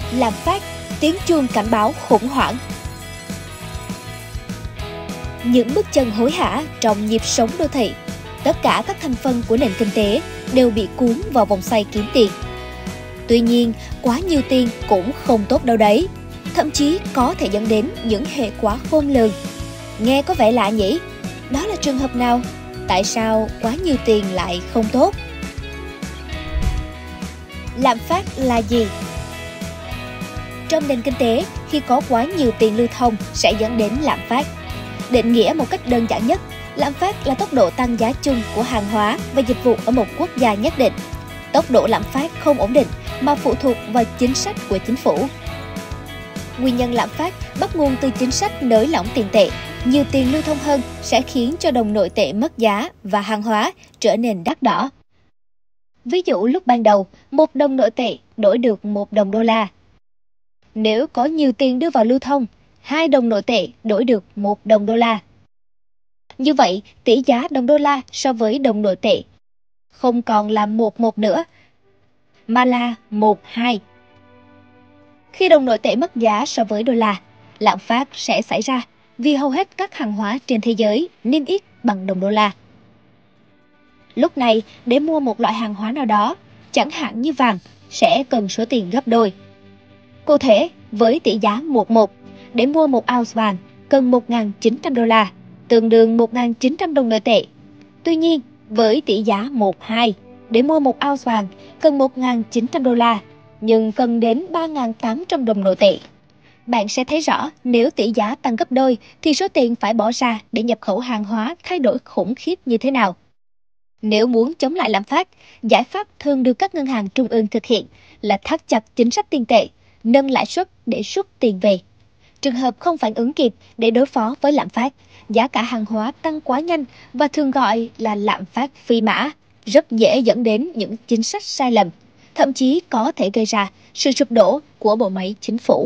Lạm phát, tiếng chuông cảnh báo khủng hoảng. Những bước chân hối hả trong nhịp sống đô thị, tất cả các thành phần của nền kinh tế đều bị cuốn vào vòng xoay kiếm tiền. Tuy nhiên, quá nhiều tiền cũng không tốt đâu đấy, thậm chí có thể dẫn đến những hệ quả khôn lường. Nghe có vẻ lạ nhỉ? Đó là trường hợp nào? Tại sao quá nhiều tiền lại không tốt? Lạm phát là gì? Trong nền kinh tế, khi có quá nhiều tiền lưu thông sẽ dẫn đến lạm phát. Định nghĩa một cách đơn giản nhất, lạm phát là tốc độ tăng giá chung của hàng hóa và dịch vụ ở một quốc gia nhất định. Tốc độ lạm phát không ổn định mà phụ thuộc vào chính sách của chính phủ. Nguyên nhân lạm phát bắt nguồn từ chính sách nới lỏng tiền tệ. Nhiều tiền lưu thông hơn sẽ khiến cho đồng nội tệ mất giá và hàng hóa trở nên đắt đỏ. Ví dụ lúc ban đầu, 1 đồng nội tệ đổi được 1 đồng đô la. Nếu có nhiều tiền đưa vào lưu thông, 2 đồng nội tệ đổi được 1 đồng đô la. Như vậy, tỷ giá đồng đô la so với đồng nội tệ không còn là 1-1 nữa, mà là 1-2. Khi đồng nội tệ mất giá so với đô la, lạm phát sẽ xảy ra vì hầu hết các hàng hóa trên thế giới niêm yết bằng đồng đô la. Lúc này, để mua một loại hàng hóa nào đó, chẳng hạn như vàng, sẽ cần số tiền gấp đôi. Cụ thể, với tỷ giá 1-1, để mua 1 ounce vàng cần 1.900 đô la, tương đương 1.900 đồng nội tệ. Tuy nhiên, với tỷ giá 1-2, để mua 1 ounce vàng cần 1.900 đô la, nhưng cần đến 3.800 đồng nội tệ. Bạn sẽ thấy rõ nếu tỷ giá tăng gấp đôi thì số tiền phải bỏ ra để nhập khẩu hàng hóa thay đổi khủng khiếp như thế nào. Nếu muốn chống lại lạm phát, giải pháp thường được các ngân hàng trung ương thực hiện là thắt chặt chính sách tiền tệ, nâng lãi suất để rút tiền về. Trường hợp không phản ứng kịp để đối phó với lạm phát, giá cả hàng hóa tăng quá nhanh và thường gọi là lạm phát phi mã, rất dễ dẫn đến những chính sách sai lầm, thậm chí có thể gây ra sự sụp đổ của bộ máy chính phủ.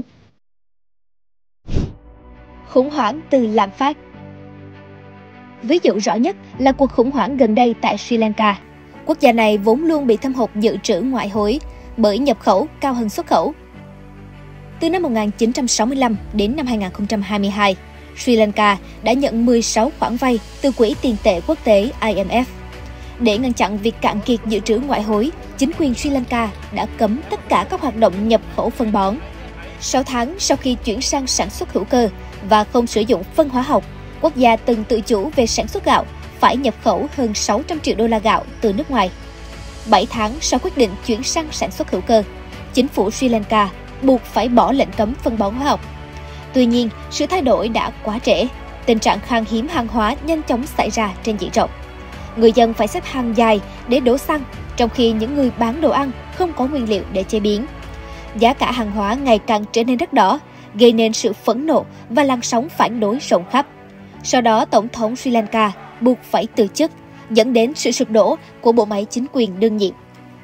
Khủng hoảng từ lạm phát. Ví dụ rõ nhất là cuộc khủng hoảng gần đây tại Sri Lanka. Quốc gia này vốn luôn bị thâm hụt dự trữ ngoại hối bởi nhập khẩu cao hơn xuất khẩu. Từ năm 1965 đến năm 2022, Sri Lanka đã nhận 16 khoản vay từ Quỹ tiền tệ quốc tế IMF. Để ngăn chặn việc cạn kiệt dự trữ ngoại hối, chính quyền Sri Lanka đã cấm tất cả các hoạt động nhập khẩu phân bón. 6 tháng sau khi chuyển sang sản xuất hữu cơ và không sử dụng phân hóa học, quốc gia từng tự chủ về sản xuất gạo phải nhập khẩu hơn 600 triệu đô la gạo từ nước ngoài. 7 tháng sau quyết định chuyển sang sản xuất hữu cơ, chính phủ Sri Lanka buộc phải bỏ lệnh cấm phân bón hóa học. Tuy nhiên, sự thay đổi đã quá trễ. Tình trạng khan hiếm hàng hóa nhanh chóng xảy ra trên diện rộng. Người dân phải xếp hàng dài để đổ xăng, trong khi những người bán đồ ăn không có nguyên liệu để chế biến. Giá cả hàng hóa ngày càng trở nên đắt đỏ, gây nên sự phẫn nộ và làn sóng phản đối rộng khắp. Sau đó, Tổng thống Sri Lanka buộc phải từ chức, dẫn đến sự sụp đổ của bộ máy chính quyền đương nhiệm.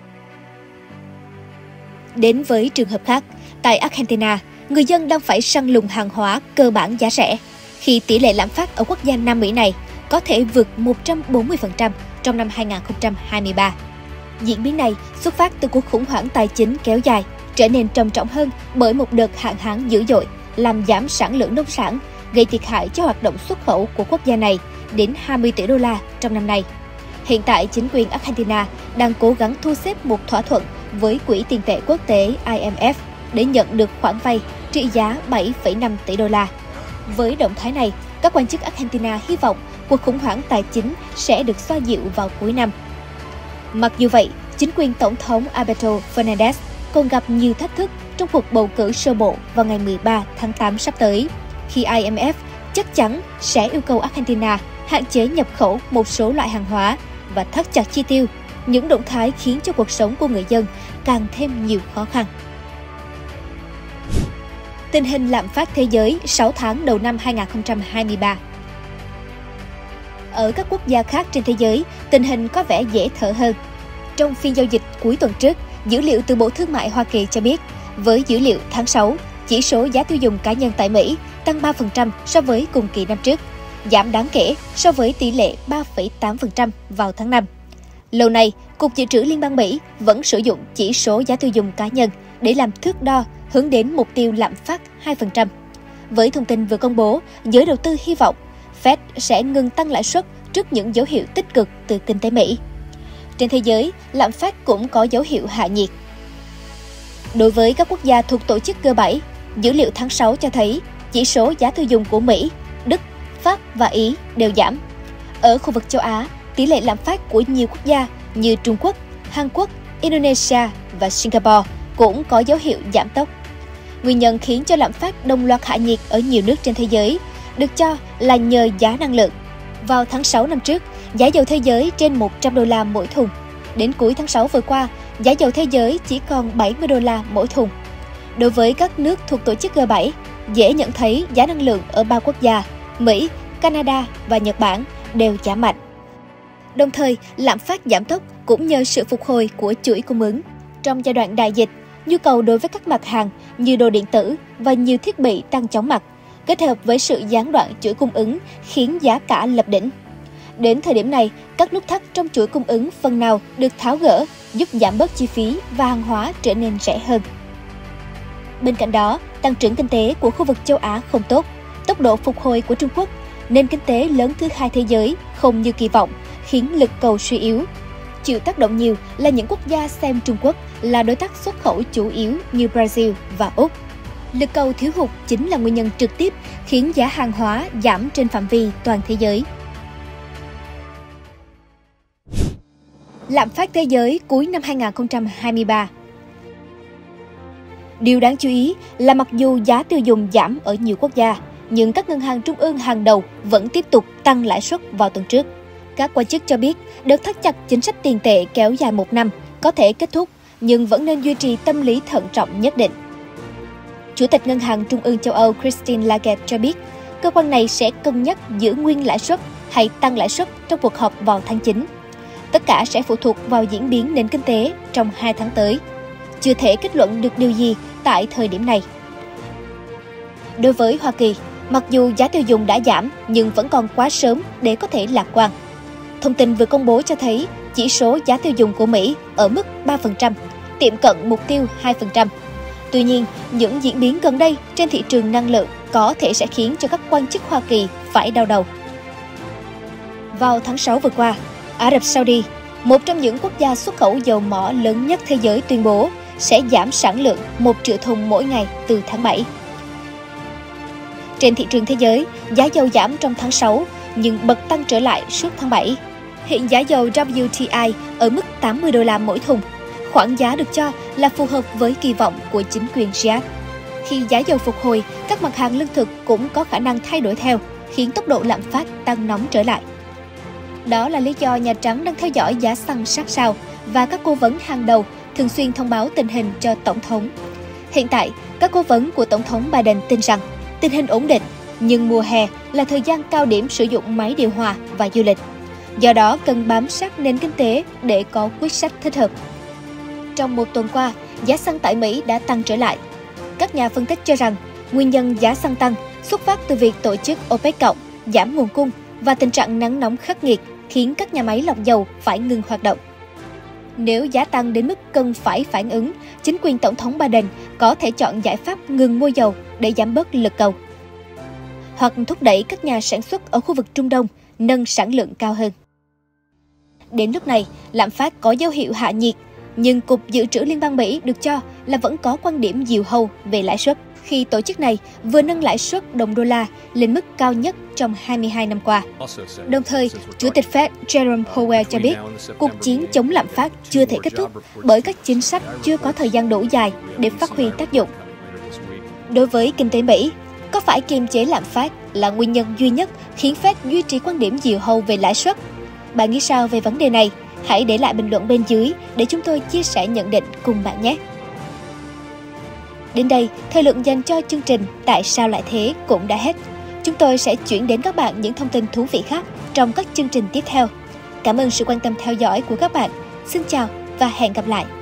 Đến với trường hợp khác, tại Argentina, người dân đang phải săn lùng hàng hóa cơ bản giá rẻ, khi tỷ lệ lạm phát ở quốc gia Nam Mỹ này có thể vượt 140% trong năm 2023. Diễn biến này xuất phát từ cuộc khủng hoảng tài chính kéo dài, trở nên trầm trọng hơn bởi một đợt hạn hán dữ dội, làm giảm sản lượng nông sản, gây thiệt hại cho hoạt động xuất khẩu của quốc gia này đến 20 tỷ đô la trong năm nay. Hiện tại, chính quyền Argentina đang cố gắng thu xếp một thỏa thuận với Quỹ tiền tệ quốc tế IMF để nhận được khoản vay trị giá 7,5 tỷ đô la. Với động thái này, các quan chức Argentina hy vọng cuộc khủng hoảng tài chính sẽ được xoa dịu vào cuối năm. Mặc dù vậy, chính quyền Tổng thống Alberto Fernandez còn gặp nhiều thách thức trong cuộc bầu cử sơ bộ vào ngày 13 tháng 8 sắp tới, khi IMF chắc chắn sẽ yêu cầu Argentina hạn chế nhập khẩu một số loại hàng hóa và thắt chặt chi tiêu, những động thái khiến cho cuộc sống của người dân càng thêm nhiều khó khăn. Tình hình lạm phát thế giới 6 tháng đầu năm 2023. Ở các quốc gia khác trên thế giới, tình hình có vẻ dễ thở hơn. Trong phiên giao dịch cuối tuần trước, dữ liệu từ Bộ Thương mại Hoa Kỳ cho biết, với dữ liệu tháng 6, chỉ số giá tiêu dùng cá nhân tại Mỹ tăng 3% so với cùng kỳ năm trước, giảm đáng kể so với tỷ lệ 3,8% vào tháng 5. Lâu nay, Cục Dự trữ Liên bang Mỹ vẫn sử dụng chỉ số giá tiêu dùng cá nhân để làm thước đo hướng đến mục tiêu lạm phát 2%. Với thông tin vừa công bố, giới đầu tư hy vọng Fed sẽ ngừng tăng lãi suất trước những dấu hiệu tích cực từ kinh tế Mỹ. Trên thế giới, lạm phát cũng có dấu hiệu hạ nhiệt. Đối với các quốc gia thuộc tổ chức G7, dữ liệu tháng 6 cho thấy chỉ số giá tiêu dùng của Mỹ, Đức, Pháp và Ý đều giảm. Ở khu vực châu Á, tỷ lệ lạm phát của nhiều quốc gia như Trung Quốc, Hàn Quốc, Indonesia và Singapore cũng có dấu hiệu giảm tốc. Nguyên nhân khiến cho lạm phát đồng loạt hạ nhiệt ở nhiều nước trên thế giới được cho là nhờ giá năng lượng. Vào tháng 6 năm trước, giá dầu thế giới trên 100 đô la mỗi thùng. Đến cuối tháng 6 vừa qua, giá dầu thế giới chỉ còn 70 đô la mỗi thùng. Đối với các nước thuộc tổ chức G7, dễ nhận thấy giá năng lượng ở 3 quốc gia Mỹ, Canada và Nhật Bản đều giảm mạnh. Đồng thời, lạm phát giảm tốc cũng nhờ sự phục hồi của chuỗi cung ứng. Trong giai đoạn đại dịch, nhu cầu đối với các mặt hàng như đồ điện tử và nhiều thiết bị tăng chóng mặt, kết hợp với sự gián đoạn chuỗi cung ứng khiến giá cả lập đỉnh. Đến thời điểm này, các nút thắt trong chuỗi cung ứng phần nào được tháo gỡ, giúp giảm bớt chi phí và hàng hóa trở nên rẻ hơn. Bên cạnh đó, tăng trưởng kinh tế của khu vực châu Á không tốt, tốc độ phục hồi của Trung Quốc, nền kinh tế lớn thứ hai thế giới không như kỳ vọng, khiến lực cầu suy yếu. Chịu tác động nhiều là những quốc gia xem Trung Quốc là đối tác xuất khẩu chủ yếu như Brazil và Úc. Lực cầu thiếu hụt chính là nguyên nhân trực tiếp khiến giá hàng hóa giảm trên phạm vi toàn thế giới. Lạm phát thế giới cuối năm 2023. Điều đáng chú ý là mặc dù giá tiêu dùng giảm ở nhiều quốc gia, nhưng các ngân hàng trung ương hàng đầu vẫn tiếp tục tăng lãi suất vào tuần trước. Các quan chức cho biết, đợt thắt chặt chính sách tiền tệ kéo dài 1 năm có thể kết thúc, nhưng vẫn nên duy trì tâm lý thận trọng nhất định. Chủ tịch Ngân hàng Trung ương châu Âu Christine Lagarde cho biết, cơ quan này sẽ cân nhắc giữ nguyên lãi suất hay tăng lãi suất trong cuộc họp vào tháng 9. Tất cả sẽ phụ thuộc vào diễn biến nền kinh tế trong 2 tháng tới. Chưa thể kết luận được điều gì tại thời điểm này. Đối với Hoa Kỳ, mặc dù giá tiêu dùng đã giảm nhưng vẫn còn quá sớm để có thể lạc quan. Thông tin vừa công bố cho thấy chỉ số giá tiêu dùng của Mỹ ở mức 3%, tiệm cận mục tiêu 2%. Tuy nhiên, những diễn biến gần đây trên thị trường năng lượng có thể sẽ khiến cho các quan chức Hoa Kỳ phải đau đầu. Vào tháng 6 vừa qua, Ả Rập Saudi, một trong những quốc gia xuất khẩu dầu mỏ lớn nhất thế giới tuyên bố sẽ giảm sản lượng 1 triệu thùng mỗi ngày từ tháng 7. Trên thị trường thế giới, giá dầu giảm trong tháng 6 nhưng bật tăng trở lại suốt tháng 7. Hiện giá dầu WTI ở mức 80 đô la mỗi thùng. Khoản giá được cho là phù hợp với kỳ vọng của chính quyền Riyadh. Khi giá dầu phục hồi, các mặt hàng lương thực cũng có khả năng thay đổi theo, khiến tốc độ lạm phát tăng nóng trở lại. Đó là lý do Nhà Trắng đang theo dõi giá xăng sát sao và các cố vấn hàng đầu thường xuyên thông báo tình hình cho Tổng thống. Hiện tại, các cố vấn của Tổng thống Biden tin rằng tình hình ổn định, nhưng mùa hè là thời gian cao điểm sử dụng máy điều hòa và du lịch. Do đó, cần bám sát nền kinh tế để có quyết sách thích hợp. Trong một tuần qua, giá xăng tại Mỹ đã tăng trở lại. Các nhà phân tích cho rằng nguyên nhân giá xăng tăng xuất phát từ việc tổ chức OPEC cộng giảm nguồn cung và tình trạng nắng nóng khắc nghiệt khiến các nhà máy lọc dầu phải ngừng hoạt động. Nếu giá tăng đến mức cần phải phản ứng, chính quyền Tổng thống Biden có thể chọn giải pháp ngừng mua dầu để giảm bớt lực cầu, hoặc thúc đẩy các nhà sản xuất ở khu vực Trung Đông nâng sản lượng cao hơn. Đến lúc này, lạm phát có dấu hiệu hạ nhiệt, nhưng Cục Dự trữ Liên bang Mỹ được cho là vẫn có quan điểm diều hâu về lãi suất, khi tổ chức này vừa nâng lãi suất đồng đô la lên mức cao nhất trong 22 năm qua. Đồng thời, Chủ tịch Fed Jerome Powell cho biết cuộc chiến chống lạm phát chưa thể kết thúc bởi các chính sách chưa có thời gian đủ dài để phát huy tác dụng. Đối với kinh tế Mỹ, có phải kiềm chế lạm phát là nguyên nhân duy nhất khiến Fed duy trì quan điểm diều hâu về lãi suất? Bạn nghĩ sao về vấn đề này? Hãy để lại bình luận bên dưới để chúng tôi chia sẻ nhận định cùng bạn nhé! Đến đây, thời lượng dành cho chương trình Tại sao lại thế cũng đã hết. Chúng tôi sẽ chuyển đến các bạn những thông tin thú vị khác trong các chương trình tiếp theo. Cảm ơn sự quan tâm theo dõi của các bạn. Xin chào và hẹn gặp lại!